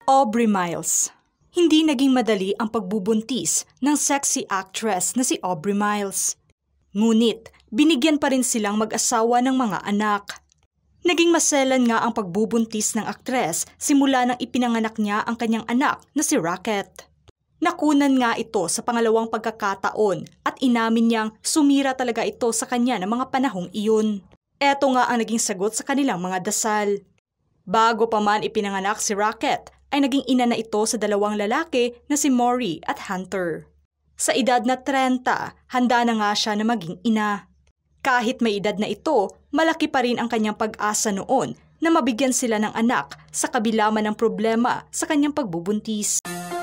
Aubrey Miles. Hindi naging madali ang pagbubuntis ng sexy actress na si Aubrey Miles. Ngunit, binigyan pa rin silang mag-asawa ng mga anak. Naging maselan nga ang pagbubuntis ng aktres simula nang ipinanganak niya ang kanyang anak na si Rocket. Nakunan nga ito sa pangalawang pagkakataon at inamin niyang sumira talaga ito sa kanya ng mga panahong iyon. Eto nga ang naging sagot sa kanilang mga dasal. Bago pa man ipinanganak si Rocket, ay naging ina na ito sa dalawang lalaki na si Maury at Hunter. Sa edad na 30, handa na nga siya na maging ina. Kahit may edad na ito, malaki pa rin ang kanyang pag-asa noon na mabigyan sila ng anak sa kabila man ng problema sa kanyang pagbubuntis.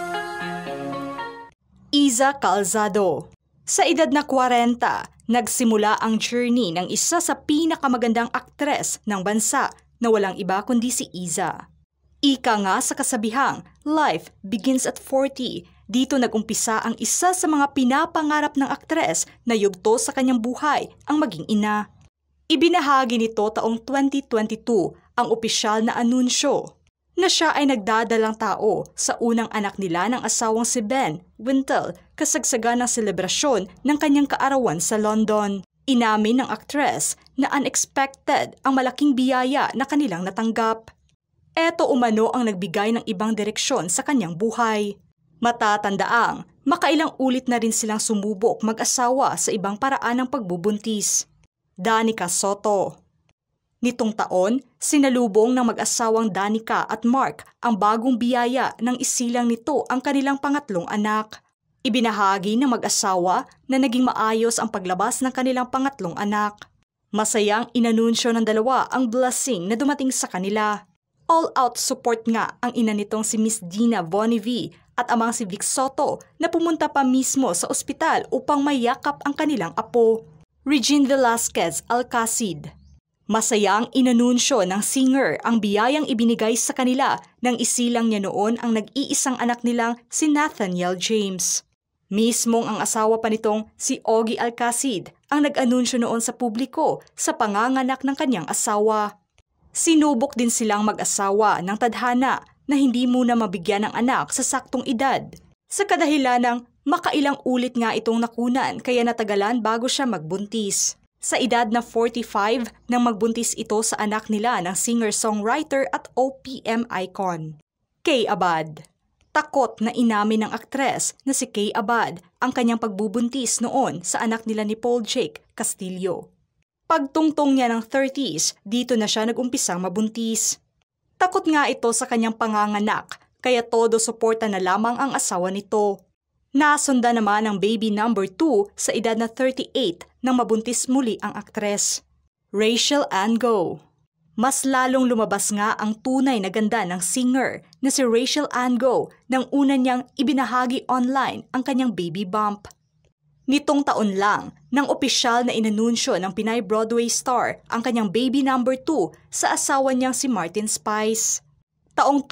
Iza Calzado. Sa edad na 40, nagsimula ang journey ng isa sa pinakamagandang aktres ng bansa na walang iba kundi si Iza. Ika nga sa kasabihang, life begins at 40. Dito nagumpisa ang isa sa mga pinapangarap ng aktres na yugto sa kanyang buhay ang maging ina. Ibinahagi nito taong 2022 ang opisyal na anunsyo na siya ay nagdadalang tao sa unang anak nila ng asawang si Ben Wintel kasagsagan ng selebrasyon ng kanyang kaarawan sa London. Inamin ng aktres na unexpected ang malaking biyaya na kanilang natanggap. Eto umano ang nagbigay ng ibang direksyon sa kanyang buhay. Matatandaang, makailang ulit na rin silang sumubok mag-asawa sa ibang paraan ng pagbubuntis. Danica Soto. Nitong taon, sinalubong ng mag-asawang Danica at Mark ang bagong biyaya nang isilang nito ang kanilang pangatlong anak. Ibinahagi ng mag-asawa na naging maayos ang paglabas ng kanilang pangatlong anak. Masayang inanunsyo ng dalawa ang blessing na dumating sa kanila. All-out support nga ang ina nitong si Miss Dina Bonnevie at amang si Vic Soto na pumunta pa mismo sa ospital upang mayakap ang kanilang apo, Regine Velasquez Alcacid. Masayang inanunsyo ng singer ang biyayang ibinigay sa kanila nang isilang niya noon ang nag-iisang anak nilang si Nathaniel James. Mismong ang asawa pa nitong si Ogie Alcacid ang nag-anunsyo noon sa publiko sa panganganak ng kanyang asawa. Sinubok din silang mag-asawa ng tadhana na hindi muna mabigyan ng anak sa saktong edad. Sa kadahilan ng makailang ulit nga itong nakunan kaya natagalan bago siya magbuntis. Sa edad na 45 nang magbuntis ito sa anak nila ng singer-songwriter at OPM icon, Kay Abad. Takot na inamin ng aktres na si Kay Abad ang kanyang pagbubuntis noon sa anak nila ni Paul Jake Castillo. Pagtungtong niya ng 30s, dito na siya nag-umpisang mabuntis. Takot nga ito sa kanyang panganganak, kaya todo suporta na lamang ang asawa nito. Nasunda naman ang baby number 2 sa edad na 38 nang mabuntis muli ang aktres. Rachel Ann Go. Mas lalong lumabas nga ang tunay na ganda ng singer na si Rachel Ann Go nang una niyang ibinahagi online ang kanyang baby bump. Nitong taon lang, nang opisyal na inanunsyo ng Pinay Broadway star ang kanyang baby number 2 sa asawa niyang si Martin Spice. Taong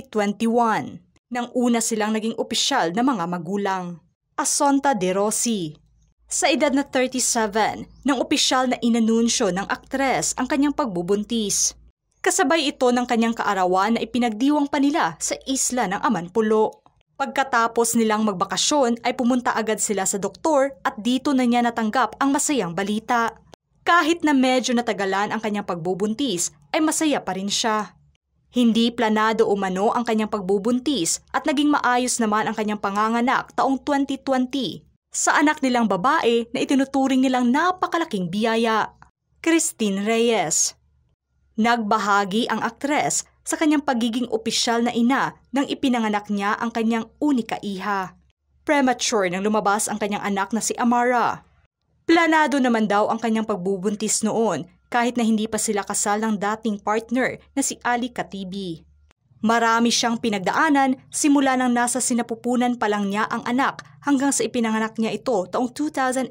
2021, nang una silang naging opisyal na mga magulang. Asonta De Rossi. Sa edad na 37, nang opisyal na inanunsyo ng aktres ang kanyang pagbubuntis. Kasabay ito ng kanyang kaarawan na ipinagdiwang pa nila sa isla ng Amanpulo. Pagkatapos nilang magbakasyon ay pumunta agad sila sa doktor at dito na niya natanggap ang masayang balita. Kahit na medyo natagalan ang kanyang pagbubuntis ay masaya pa rin siya. Hindi planado umano ang kanyang pagbubuntis at naging maayos naman ang kanyang panganganak taong 2020 sa anak nilang babae na itinuturing nilang napakalaking biyaya, Christine Reyes. Nagbahagi ang aktres sa kanyang pagiging opisyal na ina nang ipinanganak niya ang kanyang unika iha. Premature nang lumabas ang kanyang anak na si Amara. Planado naman daw ang kanyang pagbubuntis noon kahit na hindi pa sila kasal ng dating partner na si Ali Katibi. Marami siyang pinagdaanan simula nang nasa sinapupunan pa lang niya ang anak hanggang sa ipinanganak niya ito taong 2015.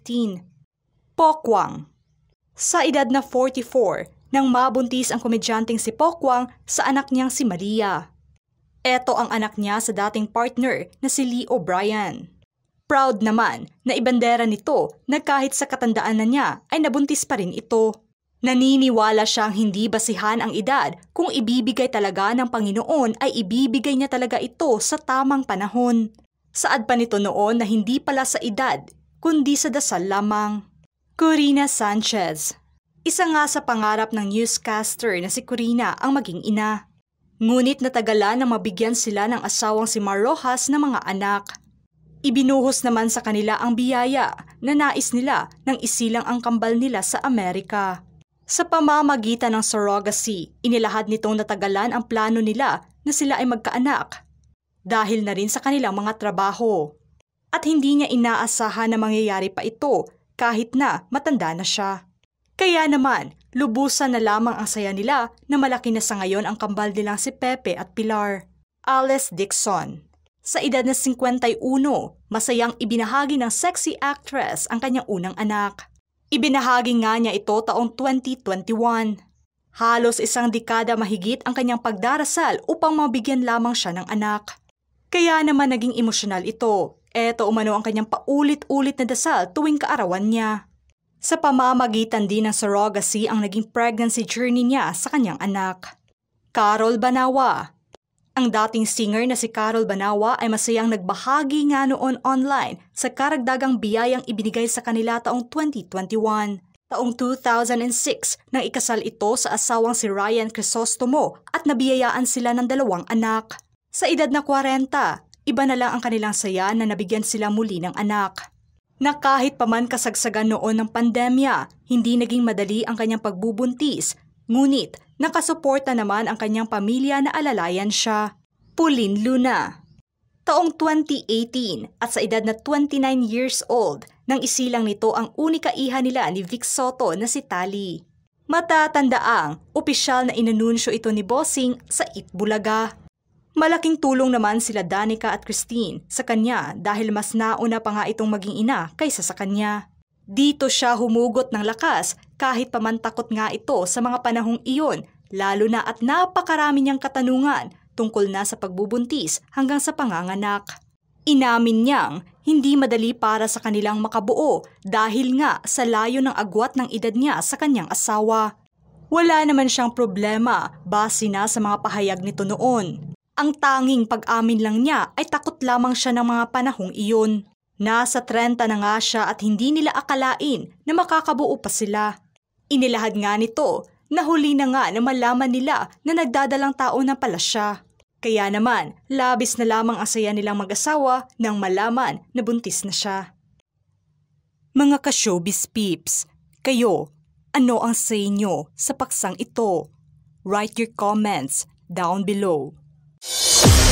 Pokwang. Sa edad na 44, nang mabuntis ang komedyanteng si Pokwang sa anak niyang si Maria. Eto ang anak niya sa dating partner na si Lee O'Brien. Proud naman na ibandera nito na kahit sa katandaan na niya ay nabuntis pa rin ito. Naniniwala siyang hindi basihan ang edad kung ibibigay talaga ng Panginoon ay ibibigay niya talaga ito sa tamang panahon. Saad pa nito noon na hindi pala sa edad, kundi sa dasal lamang. Corina Sanchez. Isa nga sa pangarap ng newscaster na si Corina ang maging ina. Ngunit natagalan na mabigyan sila ng asawang si Mar Rojas ng mga anak. Ibinuhos naman sa kanila ang biyaya na nais nila nang isilang ang kambal nila sa Amerika. Sa pamamagitan ng surrogacy, inilahad nitong natagalan ang plano nila na sila ay magkaanak dahil na rin sa kanilang mga trabaho. At hindi niya inaasahan na mangyayari pa ito kahit na matanda na siya. Kaya naman, lubusan na lamang ang saya nila na malaki na sa ngayon ang kambal nilang si Pepe at Pilar. Alice Dixon. Sa edad na 51, masayang ibinahagi ng sexy actress ang kanyang unang anak. Ibinahagi nga niya ito taong 2021. Halos isang dekada mahigit ang kanyang pagdarasal upang mabigyan lamang siya ng anak. Kaya naman naging emosyonal ito. Eto umano ang kanyang paulit-ulit na dasal tuwing kaarawan niya. Sa pamamagitan din ng surrogacy ang naging pregnancy journey niya sa kanyang anak. Carol Banawa. Ang dating singer na si Carol Banawa ay masayang nagbahagi nga noon online sa karagdagang biyayang ibinigay sa kanila taong 2021. Taong 2006 nang ikasal ito sa asawang si Ryan Crisostomo at nabiyayaan sila ng 2 anak. Sa edad na 40, iba na lang ang kanilang saya na nabigyan sila muli ng anak. Na kahit pa man kasagsagan noon ng pandemya, hindi naging madali ang kanyang pagbubuntis, ngunit nakasuporta naman ang kanyang pamilya na alalayan siya. Pauline Luna. Taong 2018 at sa edad na 29 years old, nang isilang nito ang unika iha nila ni Vic Soto na si Tali. Matatandaang opisyal na inanunsyo ito ni Bossing sa Itbulaga. Malaking tulong naman sila Danica at Christine sa kanya dahil mas nauna pa nga itong maging ina kaysa sa kanya. Dito siya humugot ng lakas kahit pamantakot nga ito sa mga panahong iyon, lalo na at napakarami niyang katanungan tungkol na sa pagbubuntis hanggang sa panganganak. Inamin niyang hindi madali para sa kanilang makabuo dahil nga sa layo ng agwat ng edad niya sa kanyang asawa. Wala naman siyang problema base na sa mga pahayag nito noon. Ang tanging pag-amin lang niya ay takot lamang siya ng mga panahong iyon. Nasa 30 na nga siya at hindi nila akalain na makakabuo pa sila. Inilahad nga nito na huli na nga na malaman nila na nagdadalang tao na pala siya. Kaya naman, labis na lamang ang saya nilang mag-asawa nang malaman na buntis na siya. Mga ka-showbiz peeps, kayo, ano ang say nyo sa paksang ito? Write your comments down below.